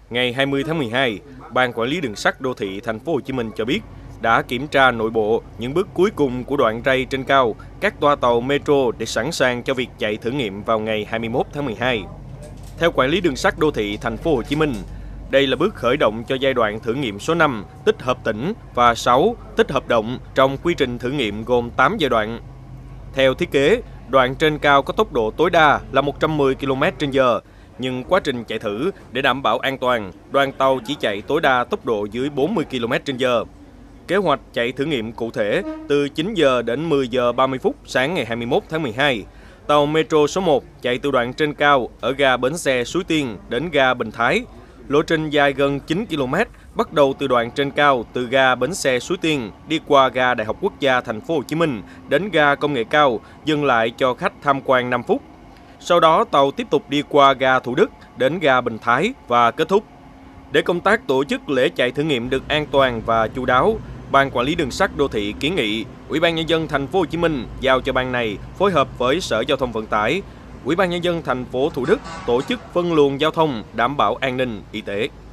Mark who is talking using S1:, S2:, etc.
S1: Ngày 20 tháng 12, Ban Quản lý Đường sắt Đô thị Thành phố Hồ Chí Minh cho biết đã kiểm tra nội bộ những bước cuối cùng của đoạn ray trên cao các toa tàu metro để sẵn sàng cho việc chạy thử nghiệm vào ngày 21 tháng 12. Theo Quản lý Đường sắt Đô thị Thành phố Hồ Chí Minh, đây là bước khởi động cho giai đoạn thử nghiệm số 5 tích hợp tỉnh và 6 tích hợp động trong quy trình thử nghiệm gồm 8 giai đoạn. Theo thiết kế, đoạn trên cao có tốc độ tối đa là 110 km/h, nhưng quá trình chạy thử để đảm bảo an toàn, đoàn tàu chỉ chạy tối đa tốc độ dưới 40 km/h. Kế hoạch chạy thử nghiệm cụ thể từ 9 giờ đến 10 giờ 30 phút sáng ngày 21 tháng 12. Tàu Metro số 1 chạy từ đoạn trên cao ở ga Bến Xe Suối Tiên đến ga Bình Thái. Lộ trình dài gần 9 km, bắt đầu từ đoạn trên cao từ ga Bến Xe Suối Tiên đi qua ga Đại học Quốc gia Thành phố Hồ Chí Minh đến ga Công nghệ cao, dừng lại cho khách tham quan 5 phút. Sau đó tàu tiếp tục đi qua ga Thủ Đức đến ga Bình Thái và kết thúc. Để công tác tổ chức lễ chạy thử nghiệm được an toàn và chu đáo, Ban Quản lý Đường sắt Đô thị kiến nghị Ủy ban Nhân dân Thành phố Hồ Chí Minh giao cho ban này phối hợp với Sở Giao thông Vận tải, Ủy ban Nhân dân thành phố Thủ Đức tổ chức phân luồng giao thông đảm bảo an ninh y tế.